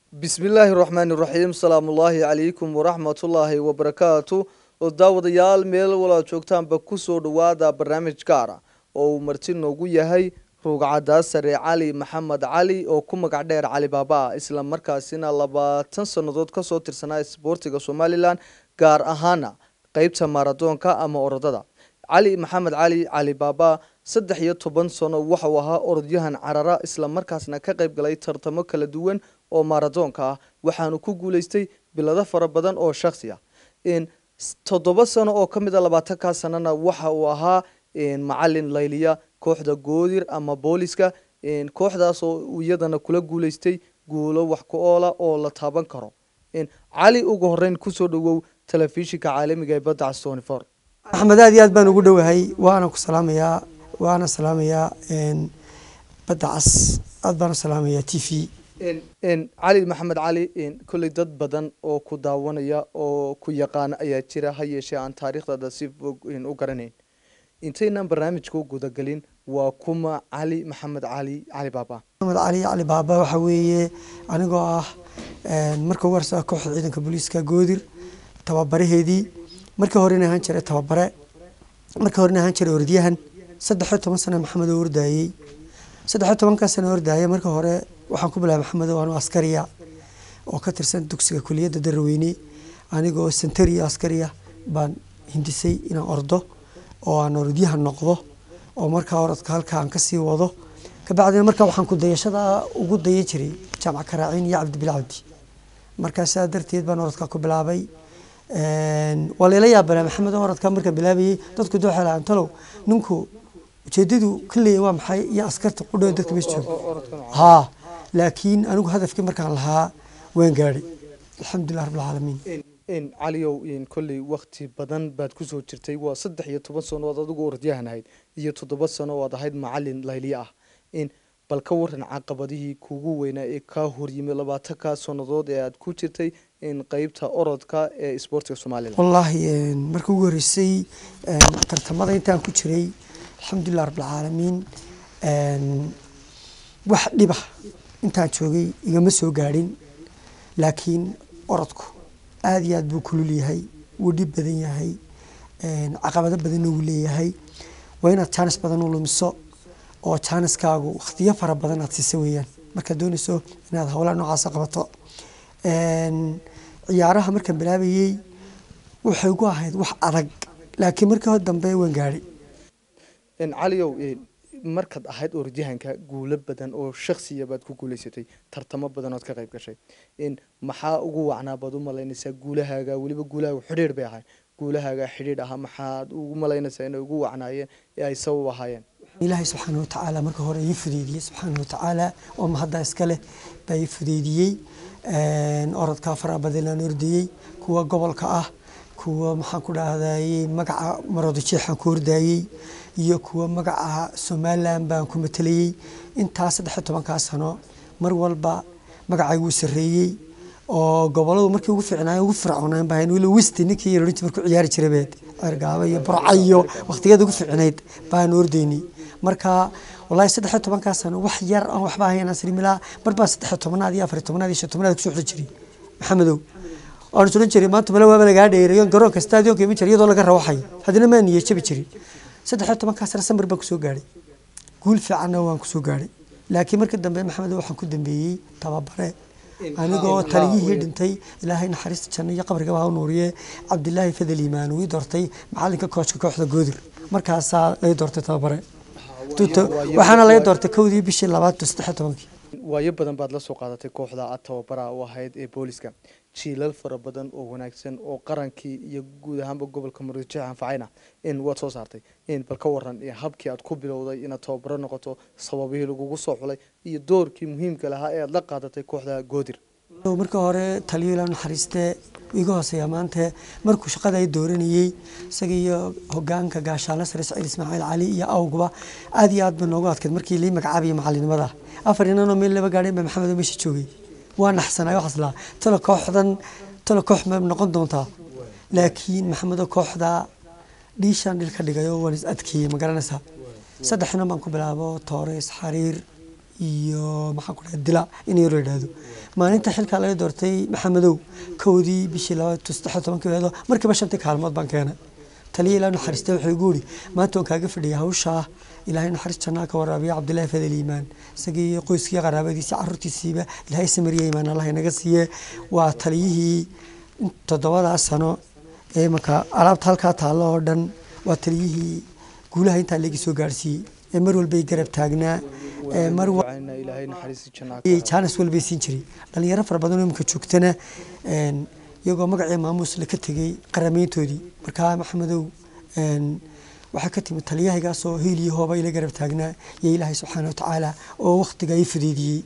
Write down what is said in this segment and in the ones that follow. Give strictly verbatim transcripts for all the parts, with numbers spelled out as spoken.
بسم الله الرحمن الرحيم السلام الله عليكم ورحمة الله وبركاته وداوديال ميل ولا joogtaan ba ku soo dhawaada barnaamij gaar ah oo uu marti noogu yahay rugcada sare Cali Maxamed Cali oo ku magac dheer Cali Baba isla markaasina labaatan sanadood ka soo tirsanaa isboortiga Somaliland gaar ahaan qaybta maradoonka ama orodada Cali Maxamed Cali Cali Baba saddex iyo toban sano waxa uu ahaa orodyahan carara isla markaasna ka qayb galay tartamo kala duwan oo maradoonka ah waxaanu ku guuleystay bilado fara badan oo shakhsi ah in toddoba sano oo kamid ah labaatan ka sanana waxa uu ahaa in macallin layliya kooxda goodir ama booliska in kooxdaas oo iyadana kula guuleystay guulo wax ku oola oo la taaban karo in Cali ugu horeyn ku soo dhawow telefishinka caalamiga ee badda twenty four أحمد هذه أدبان وجوده هاي وأنا كسلام يا وأنا سلام يا إن بدعس أدبان سلام يا تيفي إن إن علي محمد علي إن كل ضد بدن أو كداونا يا أو كيقان أي ترى هاي شيء عن تاريخ هذا سيف إن أقرنين إنتينا برنامج كو جودا قلين وكما علي محمد علي علي بابا محمد علي علي بابا وحوي أنا جاه مركو ورثة كوح عيدن كبوليس كجودر تبابره هذي marka horena ahaan jiray tababare marka horena ahaan jiray ordiyahan saddex iyo toban sano maxamed oo ordaayay saddex iyo toban ka sano ordaayay marka hore waxaan ku bilaabay maxamed oo askariya oo ka tirsan dugsiga kulliyadda Darweyne anigoo century askariya baan hindisay inaan ordo oo aan ordiyahan noqdo oo marka orodka halkaan ka sii wado ka bacdina marka waxaan ku dayashada ugu dayay jiray jaamac Karaacin iyo Cabdi Bilcabdi markaas darteed baan orodka ku bilaabay walaala yaa bala maxamed oo orodka marka bilaabay dadku doo xelaan talow ninku ujeedadu kaliya waa maxay iyo askarta qudhoon dadka meesha ha laakiin anigu hadafkii markaan lahaa waan gaaray alxamdulillah rabbil caalamiin in caliyow in kulli waqti badan baad ku soo jirtay waa saddex iyo toban sano oo adigu orodyahan ahayd iyo toddoba sano oo ahayd macallin layliya ah in bal ka waran caqabadihii kuugu weynaa ee ka hor yimid labaatan ka sanadood ee aad ku jirtay in qaybta orodka ee isboortiga Soomaaliland wallahi markii ugu horeysay tartamada intaan ku jiray alxamdulillah rabbil caalamiin wax dhiba intaan joogay igama soo gaarin laakiin orodku aad iyo aad buu kulul yahay wuu dhib badan yahay caqabado badan uu leeyahay waa inaad chance badan u lumiso oo chance-kaagu waqtiyo fara badan aad siisa weeyaan marka doonayso inaad hawlaha noocaas qabato een ciyaaraha markaan bilaabayay waxay ugu ahayd wax adag laakiin markii hore dambe waan gaaray in caliyow markaad ahayd orodyahanka guulo badan oo shakhsiya baad ku guuleysatay tartamo badan oo ka qayb gashay in maxaa ugu wacnaa baad u malaynaysaa guulahaaga waliba guulahaaga xiriir bay ahayd guulahaaga xiriir ah maxaad ugu malaynaysaa inay ugu wacnaayeen ee ay sabab ahaayeen ilaahay subxaanahu wa tacaala marka hore ii fudeydiyay subxaanahu wa tacaala oo mahadda iska leh baa ii fudeydiyay orodka faraha badan aan ordayay kuwa gobolka ah kuwa maxaan ku dhahdayay magaca maroodo jeexan ku ordayay iyo kuwa magaca Somaliland baan ku matalayay intaas saddex iyo toban ka sano mar walba magacaygu uu sareeyay oo goboladu markii ugu fiicnaa ugu fircoonaan baan wili west ninkii yarintii markuu ciyaari jiray beed argaaba iyo burcayo waqtigeeda ugu fiicnayd baan ordaynay marka wallahi saddex iyo toban ka sano wax yar aan waxba ahayn asri mila marba saddex iyo toban iyo afar iyo toban iyo shan iyo toban ku soo jiray maxamedow oo soo jiray maanta mala waa laga dheereeyo garoonka stadiumka ima jiray iyadoo laga rawaxay hadina ma niyo jabi jiray saddex iyo toban ka sano samir baan ku soo gaaray guul fiican waan ku soo gaaray laakiin markii dambe maxamed waxaan ku dambeeyay tababare anigoo taliyihii dhintay ilaahay naxariista janno iyo qabriga baa u nuuriye Cabdillaahi Fadel Iimaan uu doortay macallinka kooxda kooxda goodir markaas ay doortay tababare waxaana la doortay kowdii bishii labaad saddex iyo toban waayo badan baad la soo qaadatay kooxda aad tababara u ahayd ee booliska jiilal fara badan oo wanaagsan oo qarankii iyo guud ahaanba gobolka Maroodijeex anfacayna in waad soo saartay in bal ka waran ee habkii aad ku bilowday inaad tababaro noqoto sababihii lagugu soo xulay iyo doorkii muhiimka lahaa ee aad la qaadatay kooxda goodir marka hore taliyaha naxariiste iga hooseeya maanta markuu shaqada ay dooranayay isaga iyo hoggaanka gaashaanle sare Saciid Ismaaciil Cali iyo awgaba aad iyo aad baan nooga adkeed markii la magacaabay macallinimada afar inaan meel laba gaadhay maxamed meesha joogay waan naxsanay wax asla talo kooxdan talo koox ma noqon doontaa laakiin maxamed kooxda dhiishan dhilka dhigayo waan is adkiyay ma garanaysaa saddexna baan ku bilaabo Toores Xariir iyo maxaan ku dhahay dila inay yar yidhaahdo maalinta xilka laga doortay maxamedow kowdii bishii labada saddex iyo tobankeedo markiiba shantii kaalmood baan keenay taliya ilaa naxariistay wuxuu igu yidhi maanta waan kaaga fadhiyay hawshaa ilaahay naxariis jannaa ka waraabiya cabdillaahi fadel iimaan isagii qoyskii qaraabadiisii carruurtiisiiba ilaahay samariya iimaan allah inaga siiye waa taliyihii toddobadaas sano ee marka alaabta halkaa taallo oo dhan waa taliyihii guulaha intaa leegi soo gaarsiiyey ee mar walbay garab taagnaa ee mar jaanis walbay siin jiray dhalinyaro fara badan oo imika joogtana iyagoo magacii maamuus la ka tegey qarameyntoodii markaa maxamedow waxaa ka timid taliyahaygaasoo hiil iyo hooba ila garab taagnaa iyo ilaahay subxaana watacaala oo wakhtiga ii fudeydiyey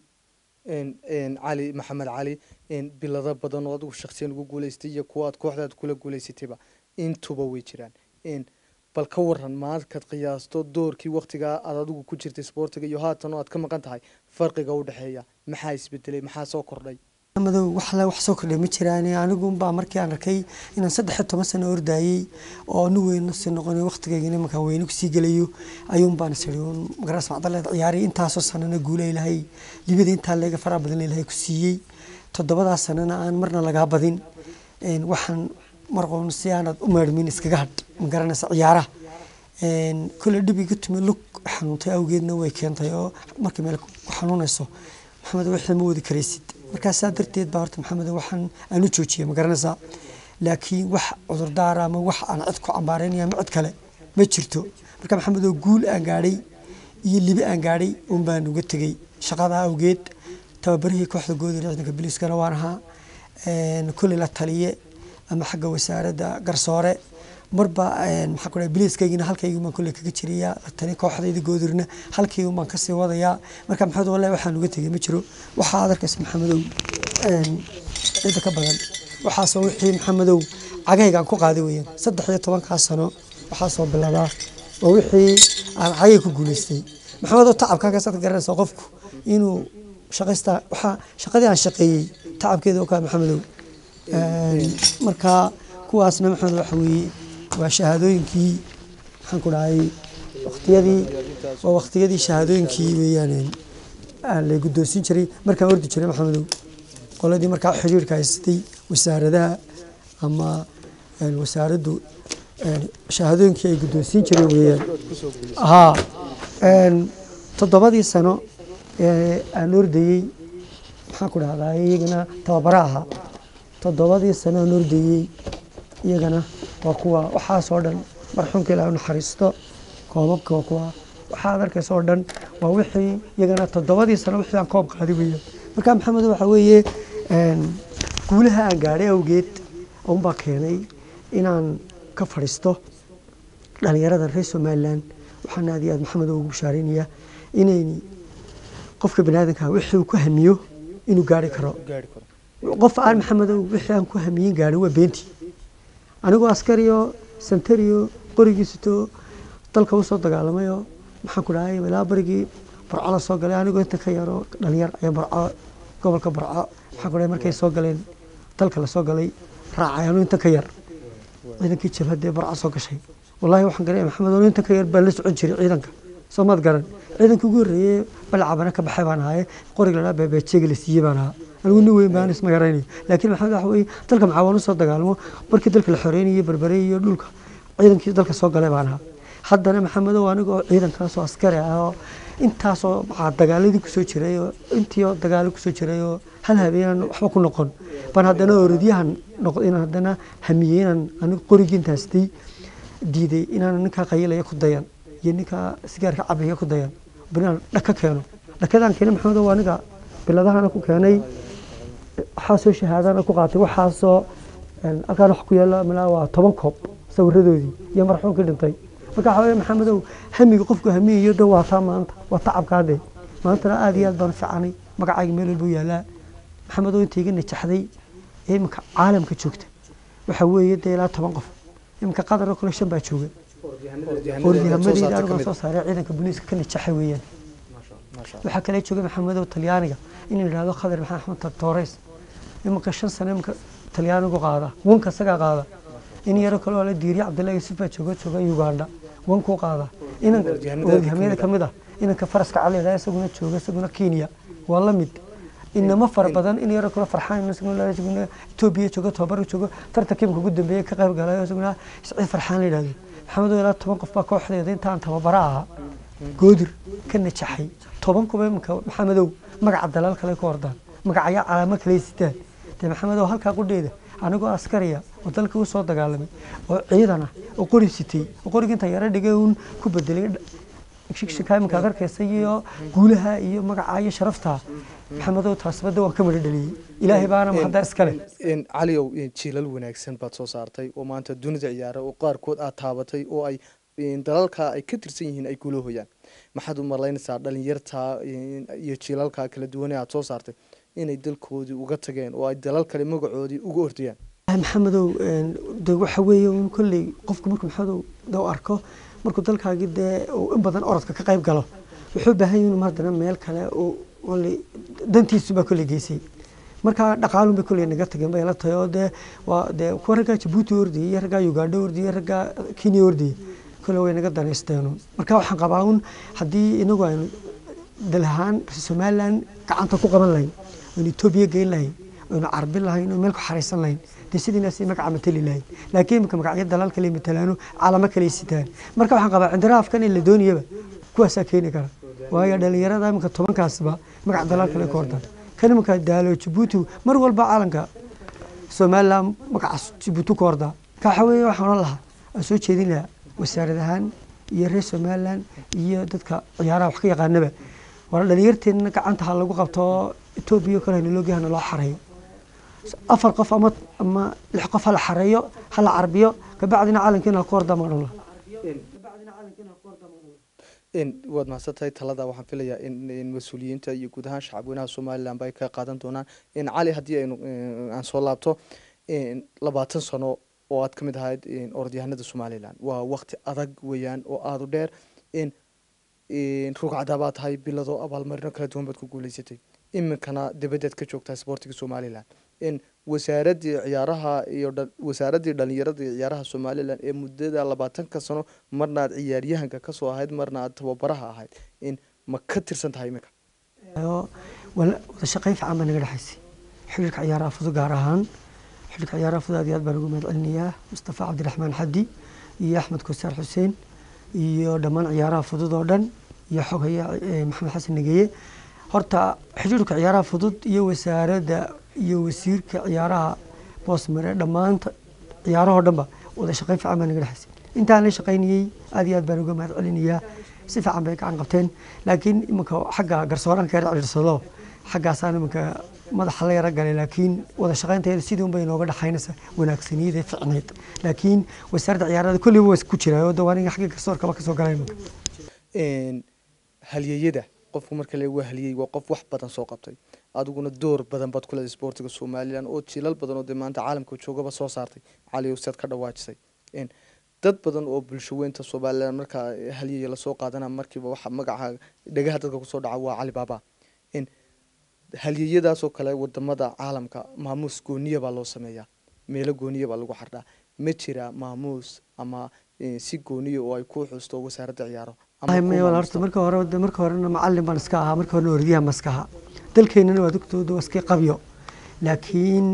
cali maxamed cali bilado badan oo adigu shakhsiyan ugu guulaystay iyo kuwa aad kooxdaad kula guulaysatayba intuba way jiraan bal ka waran maadkaad qiyaasto doorkii waktigaa aad adigu ku jirtay isboortiga iyo haatan oo aad ka maqan tahay farqiga u dhexeeya maxaa isbedelay maxaa soo kordhay madow wax la wax soo kordhay ma jiraan anigu baa markii aan arkay inaan saddex iyo toban sano ordayay oo anu weyn si noqon waqtigeena markaan weyn ku sii galayo ayuun baan sariyoon magaras macdalad ciyaari intaas oo sanana guulay lahay libada inta leega fara badan ilahay ku siiyay toddobada sanana aan marna laga badin een waxaan marqoon si aanad u meermin iskaga had magaranaysa ciyaaraha een kula dhibiga tumi lug xanuuntay awgeedna way keentay oo markii meel ku xanuunayso maxamed wixii ma wadi karaysid markaas darteed baa horta maxamed waxaan aanu joojiyay magaranaysa laakiin wax cudur daar ama wax aan cid ku cambaaraynayo ma cid kale ma jirto marka maxamed oo guul aan gaaray iyo libi aan gaaray un baan uga tagay shaqada awgeed tababarihii kooxda gooda ciidanka biliiskana waan ahaa een kulli la taliye ama xagga wasaaradda garsoore marba een maxaa ku dhahay biliiskayna halkaygu ma kulli kaga jiriya la taliye kooxdayda goodirna halkaygu ma ka sii wadaya marka maxamed wallahi waxaan uga tagay ma jiro waxa aad arkaysa maxamedow een cid ka badan waxa soo wixii maxamedow cagaygan ku qaaday weeyaan saddex iyo toban ka sano waxa soo bilaabaa oo wixii aan cagay ku guuleystay maxamed oo tacab ka soo garanaysa qofku inuu shaqaysta waxa shaqadii aan shaqeeyay tacabkeeda oo ka maxamedow een marka kuwaasna maxamed waxa weeye waa shahaadooyinkii waxaan ku dhahay waqtiyadii waa waqtiyadii shahaadooyinkii weeyaan aan la guddoonsiin jiray markaan ordi jiray maxamedow qoladii markaa xiriirka haystay wasaaradaha ama wasaaraddu shahaadooyinkii ay guddoonsiin jireen weeyaan haa toddobadii sano ee aan ordayey maxaan ku dhahdaa iyagana tababara ahaa toddobadii sano aan ordayey iyagana waa kuwa waxaasoo dhan marxuumka ilaahay u naxariisto koobabka waa kuwa waxaad arkaysa oo dhan waa wixii iyagana toddobadii sano wixii aan koob qaaday weeyaan marka maxamed waxa weeye guulaha aan gaadhay awgeed unbaa keenay inaan ka fadhiisto dhalinyarada reer somaliland waxaan aad iyo aad maxamed ugu bashaaraynayaa inayni qofka baniaadanka wixii uu ku hamiyo inuu gaari karo qof aan maxamed wixii aan ku hamiyin gaadhay waa beentii anigoo askariyo santariyo qorigiisito dalka u soo dagaalamayo maxaan ku dhahay ilaa barigii barco la soo galay anigoo inta ka yaro dhalinyar ayaa barco gobolka barco maxaan ku dhahay markay soo galeen dalka la soo galay raacay anuu inta ka yar ciidankii jabhadee barco soo gashay wallaahi waxaan garay maxamed oo inta ka yar baa la socon jiray ciidanka soo maad garan ciidankii ugu horreeyey balcabana ka baxay baan ahaye qorig ladhaa beebeejeega la siiyey baan ahaa anigu nin weyn baan isma garaynayo laakiin maxamed waxa weeye dalka maxaa soo dagaalamo markii dalka la xoreynayay berbere iyo dhulka ciidankii dalka soo galay baan ahaa haddana maxamed oo anigoo ciidankaasoo askari ah oo intaasoo maxaa dagaaladii kusoo jiray oo intii oo dagaalo kusoo jiray oo hal habeenan waxba ku noqon baan haddana orodyahan noqdo inaan haddana hamiyey inaan anigu qorigii intaastay diiday inaan ninkaa qayilaya ku dayan iyo ninkaa sigaarka cabaya ku dayan binaan dhaka keeno dhakadaan keenay maxamed oo aniga biladahana ku keenay waxaasoo shahaadana ku qaatay waxaasoo halkaan wax ku yaala malaa waa toban koob sawiradoodii iyo marxuumkii dhintay marka waxa weeye maxamedow hamiga qofku hamiyayo dhan waa taa maanta waa tacabkaade maantana aad iyo aad baan fiicanay magacayga meel walba yaalaa maxamedow intayga najaxday ee iminka caalamka joogta waxa weeye dee ilaa toban qof iminka qadar oo kale shan baa jooga ordihamadeyda anigaa soo saaray ciidanka booliiska ka najaxay weeyaan waxaa kale jooga maxamedow talyaaniga in la yidhahdo khadar maxamed axmed torres iminka shan sano iminka talyaanigu qaada wanka isagaa qaada in yaro kale oo la diiriya cabdullaahi yusuf baa jooga jooga uganda wankuu qaada inan orodyahamada ka mid ah inanka faraska cali ilaa isaguna jooga isaguna Kenya waa la mid inama fara badan in yar kula farxaan isaguna isaguna Ethiopia jooga tababar jooga tartanka ugu dambeeyay ka qayb galay isaguna Saciid Farxaan la yiraahdo maxamed ilaa toban qof baa kooxdeeda intaan tababara ah goodir ka najaxay toban kuba maxamedow magaca dalal kale ku ordaan magacaya calaamad kale sitaan te maxamedow halka qudheeda anagoo askariya oo dalka u soo dagaalamay oo ciidana oo qori sitay oo qoriga inta yara dhigay uun ku bedelay shikshikaay marka arkaysa iyo guulaha iyo magaca iyo sharafta maxamedow taasbada waan ka madhaliyay ilaahay baana mahad iskale in caliyow jiilal wanaagsan baad soo saartay oo maanta dunida ciyaara oo qaarkood aad taabatay oo ay dalalka ay ka tirsan yihiin ay guulo hoyaan maxaad u malaynaysaa dhalinyarta iyo jiilalka kala duwan ee aad soo saartay inay dalkoodii uga tageen oo ay dalal kale magacoodii uga ordiyaan maxamedow waxa weeye in kulli qofku markuu maxamedow doo arko markuu dalkaagii dee in badan orodka ka qayb galo wuxuu baahan yahay inuu marna meel kale oo wali dantiisu ba kulli geysay marka dhaqaaluhu bay kulli naga tageen bay la tahay oo dee waa dee ku raga Djibouti ordiyay raga Uganda ordiyay raga Kenya ordiyay kulli way naga daneysteen marka waxaan qabaa un hadii inagu aynu dalahaan Somaliland gacanta ku qaban lahayn oo Ethiopia geyn lahayn oo Carbi lahayn oo meel ku xariisan lahayn sidina si magaca matali lahayn laakiin marka magacyada dalal kale matalaano calaamad kale sitaan marka waxaan qabaa indiraafkan in la dooniyaba kuwaas keenay kara waayo dhalinyarada marka tobankaasba magaca dalal kale ku ordaan kan marka daalo Djibouti mar walba caalanka Somaliland magaca Djibouti ku ordaa ka xaweeyo waxaan lahaa soo jeedinaa wasaaradahan iyo reer Somaliland iyo dadka ciyaaraha wax ka yaqaanaba wala dhalinyarteena gacanta lagu qabto Ethiopia kale loo geeyana loo xareeyo afar qof ama ama lix qof la xareeyo hal Carbiyo ka bacdina caalankeena ku ordaa ma dhalo in wad maasatay talada waxaan filayaa in mas'uuliyiinta iyo guud ahaan shacabweynaha Soomaaliland bay ka qaadan doonaan in cali hadii aynu aan soo laabto in labaatan sano oo aad kamid ahayd in orodyahanada Soomaaliland waa waqti adag weeyaan oo aad u dheer in in rugcada baad tahay bilado abaalmarino kala duwan baad ku guuleysatay iminkana dibadda ka joogtaa sportiga Soomaaliland in wasaaradii ciyaaraha iyo wasaaradii dhalinyarada ciyaaraha Soomaaliland ee muddada labaatan ka sano marna aad ciyaaryahanka ka soo ahayd marna aad tababaraha ahayd in ma ka tirsan tahay iminka wala shaqay fiican baan naga dhaxaysay xilka ciyaaraha fudud gaar ahaan xilka ciyaaraha fudud aad baan ugu mahadcelinayaa Mustafa Cabdiraxmaan Xaddi iyo Axmed Koosar Xuseen iyo dhamaan ciyaaraha fudud oo dhan iyo xogaya Maxamed Xasan Nageye horta xilka ciyaaraha fudud iyo wasaaradda iyo wasiirka ciyaaraha boosmare dhamaan ciyaaraha oo dhanba wada shaqay fiican baan naga dhaxaysay intaan la shaqaynayay aad iyo aad baan uga mahadcelinayaa si fiican bay gacan qabteen laakiin imanka xagga garsooranka ka ciirsado xaggaasaan imanka madaxa la yara galay laakiin wada shaqaynteeda sidii bay nooga dhaxaynaysa wanaagsaniyada ficneed laakiin wasaaradda ciyaaraha kulli way ku jiraan oo dawaaniga xagga garsoorka ka soo galay imanka in halyeeyada qofku marka la wahliyay waa qof wax badan soo qabtay adiguna door badan baad ku leedahay sportiga Soomaaliland oo jilal badan oo maanta caalamka joogaba soo saartay cali ustaad ka dhawaajisay in dad badan oo bulshadeenta Soomaaliland marka halyeey la soo qaadana markiiba waxa magaca dhagaha dadka ku soo dhaca waa Cali Baba in halyeeyadaas oo kale wadamada caalamka maamuus gooniya baa loo sameeyaa meelo gooniya baa lagu xardhaa ma jira maamuus ama si gooniya oo ay ku xusto wasaaradda ciyaaro ay ma wala horta marka hore marka hore macallin baan iska ahaa marka hore ordiyaha maskaha dalkeenana waa dugtooda iska qabiyo laakiin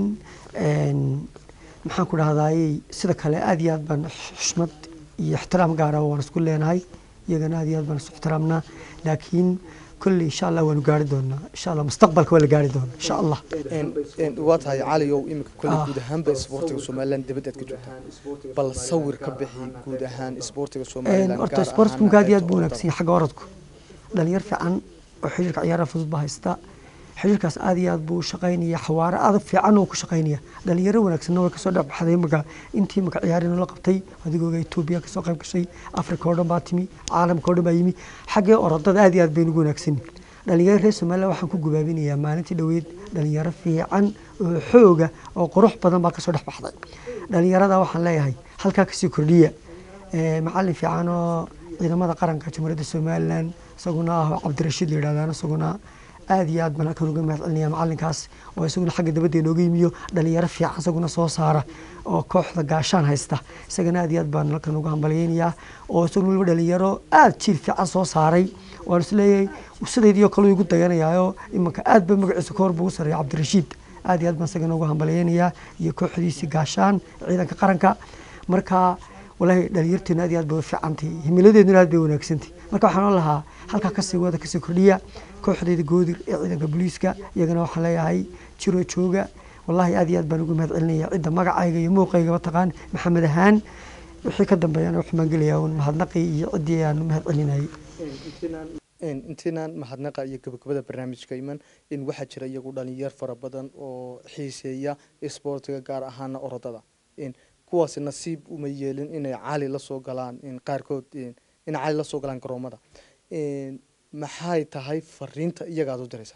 een maxaan ku dhahdaay sida kale aad iyo aad baan xushmad iyo ixtiraam gaar ah waan isku leenahay iyagana aad iyo aad baan isku ixtiraamnaa laakiin كل إن شاء الله ونقاردون إن شاء الله مستقبل كل قاردون إن شاء الله. إن إن وقتها عالي يو إمك كل جودة هم بسبورتك الصوماليين دبتت كجوتها بل صور كبحي جودة هان سبورتك الصوماليين. إن أرتو سبورتكم قاعد يدبونك سي حق وردكم. لأن يرفع عن وحجرك عيارة فوز بها استا حجرك أسعاديات بو شقينية حوار أضف في عنه وكشقينية لأن يرونك سنوه كسودة بحذي مقا أنتي مقا عيارين لقبتي هذي جوجا توبيا كسوقي كشيء أفريقيا كوردن باتمي عالم كوردن بايمي حاجة أردد أديات بينجونك سن لأن يرفع سمالا وحنكو جبابيني يا مالنتي دويد لأن يرفع عن حوجة أو قروح بدن باك كسودة بحذي لأن يردا وحن لا يهي هل كاكسي كردية معلم في عنه إذا ماذا قرن كجمهورية الصوماليين سقنا عبد الرشيد لدانا سقنا aad iyo aad baan halkan uga mahad celinayaa macalinkaas oo isaguna xagga dabadda inooga yimiyo dhalinyaro fiican isaguna soo saara oo kooxda gaashaan haysta isagana aad iyo aad baan halkan uga hambalyeynayaa oo isaguna waliba dhalinyaro aad jiil fiican soo saaray waan isleeyahay sidaydii oo kale igu dayanayaayo imanka aad ba magaciisa ka hor buu u sareeya cabdirashiid aad iyo aad baan isagana uga hambalyeynayaa iyo kooxdiisii gaashaan ciidanka qaranka marka walahi dhalinyarteena aad iyo aad bay u fiicantay himiladeeduna aad bay wanaagsantahay marka waxaan lahaa halkaa kasii wada kasii kordhiya kooxdeeda goodir ee ciidanka booliiska iyagana waxaan leeyahay jiro jooga wallahi aad iyo aad baan ugu mahad celinaya cidda magacayga iyo muuqayga mataqaan maxamed ahaan wixii ka dambeeyana wuxuu maangelayaa un mahadnaqii iyo ciddii aan mahad celinayay intiinaan mahadnaqa iyo gabagabada barnaamijka iman in waxaa jira iyagu dhalinyar fara badan oo xiiseeya isboortiga gaar ahaana orodada kuwaasi nasiib uma yeelin inay cali la soo galaan qaarkood inay cali la soo galaan garoomada maxay tahay fariinta iyaga aad u diraysaa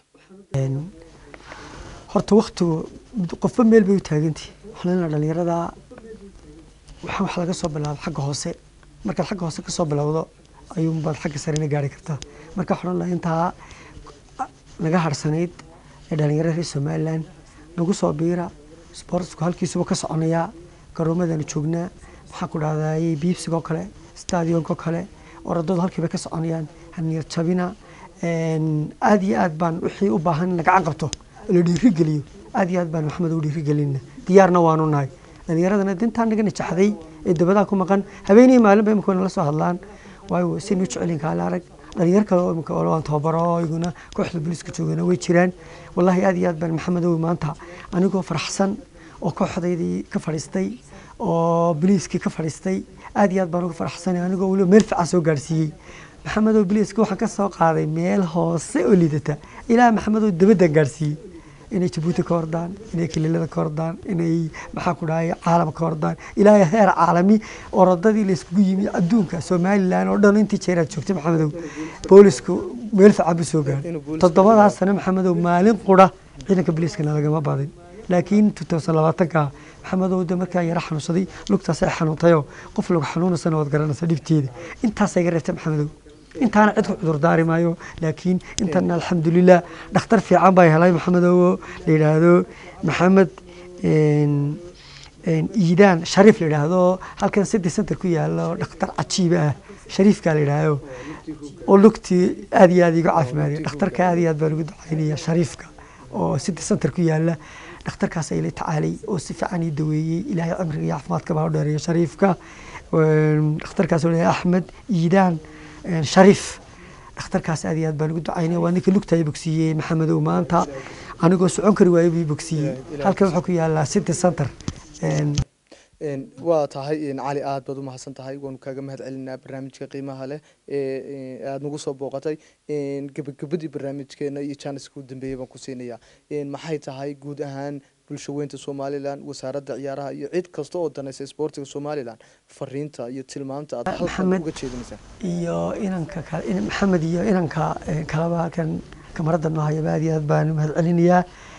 horta waqtigu qofba meel bay u taagantay waxaan leenahay dhalinyarada waxaan wax laga soo bilaabo xagga hoose markaad xagga hoose ka soo bilowdo ayuunbaad xagga sarena gaari kartaa marka waxaan leenahay intaa naga harsanayd ee dhalinyarada reer somaliland nagu soo biira sportsku halkiisuba ka soconayaa garoomadana joognaa maxaan ku dhahdaayey biibsigoo kale stadionko kale orodadu halkiiba ka soconayaan haniyad jabina aad iyo aad baan wixii u baahan in la gacan qabto la dhiirigeliyo aad iyo aad baan maxamed u dhiirigelina diyaarna waanu nahay dhalinyaradana dintaan naga najaxday ee dabadaan ku maqan habeenii maalinba imika nala soo hadlaan waayo sinu jecelin kaale arag dhalinyar kale oo imika waan tababaro iguna kooxda booliiska joogana way jiraan wallahi aad iyo aad baan maxamed ow maanta anigoo faraxsan oo kooxdaydii ka fadhiistay oo booliiskii ka fadhiistay aad iyo aad baan uga faraxsanay anigoo waliba meel fiican soo gaarsiiyey maxamed oo booliiska waxaan ka soo qaaday meel hoose oo liidata ilaa maxamed oo dabaddan gaarsiiyey inay jabuuti ka hordaan inay kiliilada ka hordaan inay maxaa ku dhahay caalam ka hordaan ilaa heer caalami orodadii la iskugu yimi adduunka somaliland oo dhan intii jeeraad joogtay maxamedow boolisku meel fiican buu soo gaaray toddobadaas sano maxamedow maalin qura ciidanka booliiskana lagama badin laakiin labaatanka maxamedow de markaa yara xanuunsaday lugtaas ay xanuuntayoo qof lagu xanuunaysana waad garanaysa dhibteeda intaasay ga reebtay maxamedow intaana cid ku cudur daari maayo laakiin intana alxamdulilah dhakhtar fiican baa helay maxamedow la yidhaahdo maxamed iidaan shariif la yidhaahdo halkan city center ku yaalo dhakhtar cajiiba ah shariifka la yidhaahdo oo lugtii aad iyo aad iga caafimaadiyay dhakhtarka aad iyo aad baan ugu ducaynaya shariifka oo city center ku yaala dhakhtarkaas ay la tacaalay oo si fiican ii daweeyey ilaahay cimriga iyo caafimaadka baa u dheereeya shariifka dhakhtarkaas oo leeyahay axmed iidaan shariif dhakhtarkaas aad iyo aad baan ugu ducaynaya waa ninka lugta ay bogsiiyey maxamedow maanta anigoo socon kari waayo bii bogsiiyey halkan wuxuu ku yaalaa city center waa tahay cali aad baad u mahadsan tahay waanu kaaga mahad celinaa barnaamijka qiimaha leh ee aada nagu soo booqatay gabagabadii barnaamijkeena iyo janiska u dambeeyay baan ku siinayaa maxay tahay guud ahaan bulshaweynta somaliland wasaaradda ciyaaraha iyo cid kasta oo danaysa isboortiga somaliland fariinta iyo tilmaanta aad halkan uga jeedinaysaa iyo inanka maxamed iyo inanka kalaba halkan kamarada noo hayaba aad iyo aad baan mahad celinayaa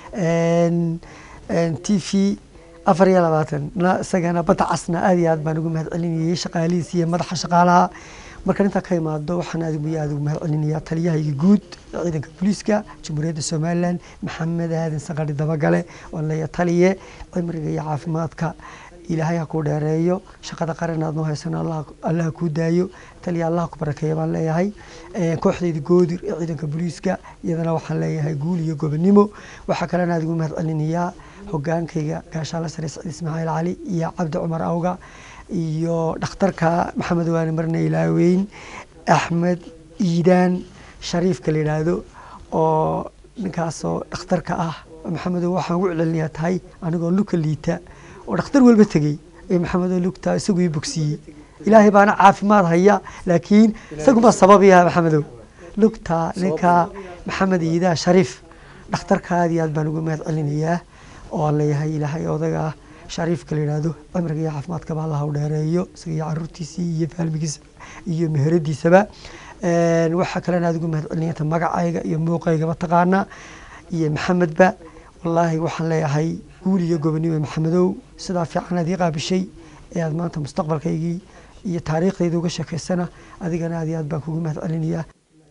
t v afar iyo labaatan isagana badda casna aad iyo aad baan ugu mahad celinayay shaqaalihiisa iyo madaxa shaqaalaha markaan intaa ka imaado waxaan aad iyo aad ugu mahad celinayaa taliyahayga guud ciidanka booliiska jamhuuriyadda somaliland maxamed aadan saqadhi dabagale oo leeya taliye cimriga iyo caafimaadka ilaahay ha kuu dheereeyo shaqada qaran aad noo haysana allah kuu daayo taliya allah ku barakeeya baan leeyahay kooxdayda goodir ee ciidanka booliiska iyadana waxaan leeyahay guul iyo gobonimo waxaa kalena aad ugu mahad celinayaa hogaankayga gaashaale sare saciid ismaaciil cali iyo cabdi cumar awga iyo dhakhtarka maxamed waane marna ilaaweyn axmed iidaan shariifka la yidhaahdo oo ninkaasoo dhakhtarka ah maxamedow waxaan ugu celcelinayaa tahay anigoo luka liita oo dhakhtar walba tegey ee maxamedow lugta isagu ii bogsiiyey ilaahay baana caafimaad haya laakiin isaguba sababiya maxamedow lugta ninka maxamed iidaan shariif dhakhtarka aad iyo aad baan ugu mahad celinayaa oo aan leeyahay ilaahay odaga shariifka la yidhaahdo cimriga iyo caafimaadkaba allah u dheereeyo isaga iyo caruurtiisii iyo faalmigiisa iyo meheradiisaba waxaa kalena aad ugu mahad celinayata magacayga iyo muuqayga mataqaana iyo maxamedba wallaahi waxaan leeyahay guul iyo gobonimo maxamedow sidaa fiican aad ii qaabishay ee aad maanta mustaqbalkaygii iyo taariikhdayda uga sheekaysana adigana aad iyo aad baan kugu mahad celinayaa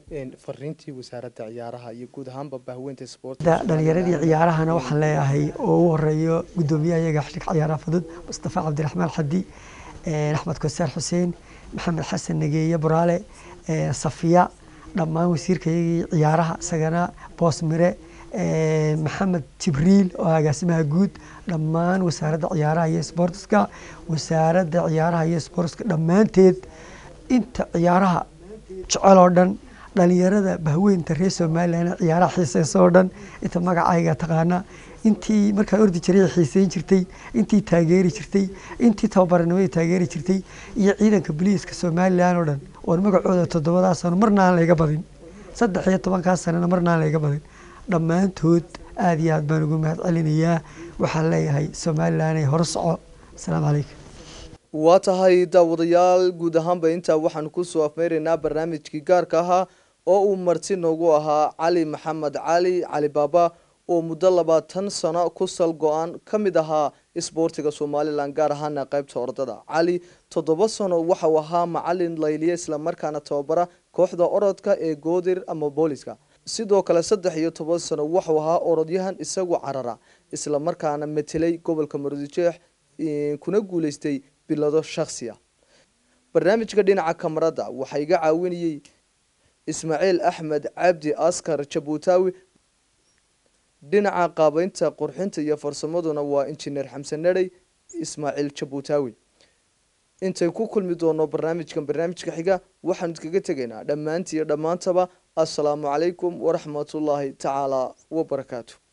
fariintii wasaaradda ciyaaraha iyo guud ahaanba bahweynta sports dhalinyaradii ciyaarahana waxaan leeyahay oo ugu horeeyo gudoomiyaha iyaga xilka ciyaaraha fudud Mustafa Cabdiraxmaan Xadi Axmed Kosaar Xuseen Maxamed Xasan Nageeye Buraale Safiya dhammaan wasiirkayagii ciyaaraha isagana Boosmire Maxamed Jibriil oo agaasimaha guud dhammaan wasaaradda ciyaaraha iyo sportska wasaaradda ciyaaraha iyo sportska dhammaanteed inta ciyaaraha jecel oo dhan dhalinyarada bahweynta reer Soomaaliland ciyaaraha xiiseeyo oo dhan inta magacayga taqaana intii markaa ordi jiray xiiseyn jirtay intii taageeri jirtay intii tababarnimada taageeri jirtay iyo ciidanka booliiska Soomaaliland oo dhan oo magacooda toddobada sano marna aan laga badin saddex iyo toban ka sano marna aan laga badin dhammaantood aad iyo aad baan ugu mahad celinayaa waxaan leeyahay Soomaaliland ay hor soco assalaamu calaykum waa tahay daawadayaal guud ahaanba intaa waxaan ku soo afmeeraynaa barnaamijkii gaarka ahaa oo uu marti noogu ahaa Cali Maxamed Cali Cali Baba oo muddo labaatan sano ku sal go'an ka mid ahaa isboortiga Soomaaliland gaar ahaan qaybta orodada Cali toddoba sano waxa uu ahaa macallin layliye isla markaana tababara kooxda orodka ee Goodir ama booliska sidoo kale saddex iyo toban sano waxa uu ahaa orodyahan isagu carara isla markaana metelay gobolka Maroodijeex kuna guuleystay bilado shakhsiya barnaamijka dhinaca kamarada waxa iga caawinayay Ismaaciil Axmed Cabdi Askar Jabuutawi dhinaca qaabaynta qurxinta iyo farsamaduna waa injineer Xamsan Naday Ismaaciil Jabuutawi intay ku kulmi doono barnaamijkan barnaamijka xiga waxaan iskaga tageynaa dhamaantii dhamaantaba assalaamu calaykum wa rahmatullaahi ta'ala wa barakaatuh